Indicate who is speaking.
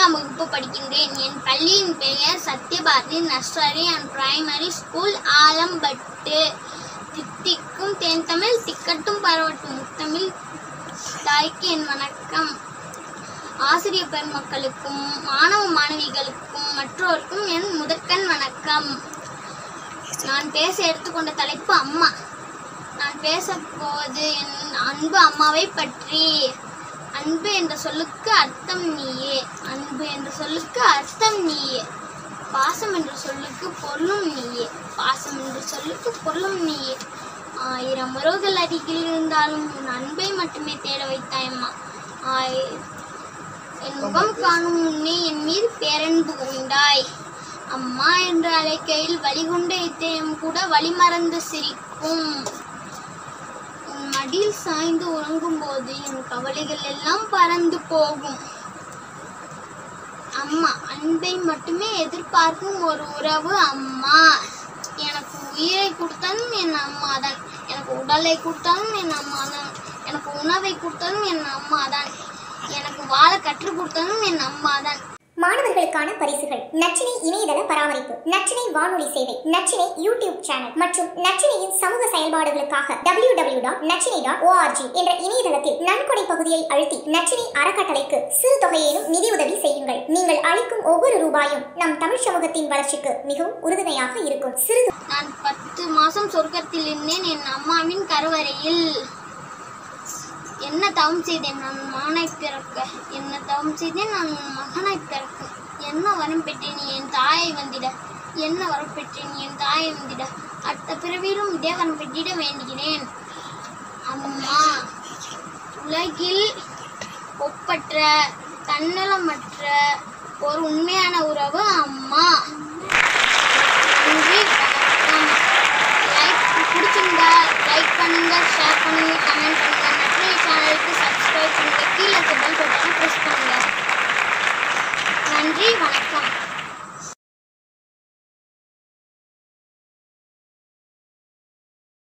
Speaker 1: 4ஆம் வகுப்பு படிக்கின்றேன். என் பள்ளியின் பெயர் Sathyabharathi nursery and primary school, Alampattu. தித்திக்கும் தேன்தமிழ் திக்கட்டும் பரவட்டும் முத்தமிழ் தாய்க்கு என் வணக்கம். ஆசிரியர் பெருமக்களுக்கும் மாணவ மாணவிகளுக்கும் மற்றோருக்கும் என் முதற்கண் வணக்கம். நான் பேச எடுத்துக்கொண்ட தலைப்பு அம்மா. நான் பேச போவது என் அன்பு அம்மாவை பற்றி. அன்பு என்ற சொல்லுக்கு அர்த்தம் நீயே, அன்பு என்ற சொல்லுக்கு அர்த்தம் நீயே. பாசம் என்ற சொல்லுக்கு பொருளும் நீயே, பாசம் என்ற சொல்லுக்கு பொருளும் நீயே. 1000 உறவுகள் அருகில் இருந்தாலும் உன் அன்பை மட்டுமே தேட வைத்தாயம்மா. என் முகம் காணும் முன்னே என் மீது பேரன்பு கொண்டாய். அம்மா என்று அழைக்கையில் வழிகொண்ட இதயம் கூட வழிமறந்து சிரிக்கும். உன் மடியில் சாய்ந்து உறங்கும் போது என் கவலைகள் எல்லாம் பறந்து போகும். அம்மா, அன்பை மட்டுமே எதிர்பார்க்கும் ஒரு உறவு அம்மா. எனக்கு உயிரை கொடுத்தாலும் என் அம்மா தான், எனக்கு உடலை கொடுத்தாலும் என் அம்மா தான், எனக்கு உணவை கொடுத்தாலும் என் அம்மா தான், எனக்கு வாழ கற்றுக் கொடுத்தாலும் என் அம்மா தான்.
Speaker 2: மாணவர்களுக்கான பரிசுகள்: நச்சினை இணையதள பராமரிப்பு, நச்சினை வானொலி சேவை, நச்சினை யூடியூப் சேனல் மற்றும் நச்சினையின் சமூக செயல்பாடுகளுக்காக www.nachinai.org என்ற இணையதளத்தில் நன்கொடை பகுதியை அழுத்தி நச்சினை அறக்கட்டளைக்கு சிறு தொகையேனும் நிதி உதவி செய்யுங்கள். நீங்கள் அளிக்கும் ஒவ்வொரு ரூபாயும் நம் தமிழ் சமூகத்தின் வளர்ச்சிக்கு மிகவும் உறுதுணையாக இருக்கும்.
Speaker 1: நான் 10 மாசம் சொர்க்கத்தில் இருந்தேன் என் அம்மாவின் கருவறையில். என்ன தவம் செய்தேன் நான் மகனாய் பிறக்க, என்ன தவம் செய்தேன் நான் மகனாய் பிறக்க. என்ன வரம் பெற்றேன் என் தாயை வந்திட, என்ன வரம் பெற்றேன் என் தாயை வந்திட. அடுத்த பிறவிலும் இதே வரம் பெற்றிட வேண்டுகிறேன். அம்மா, உலகில் ஒப்பற்ற தன்னலமற்ற ஒரு உண்மை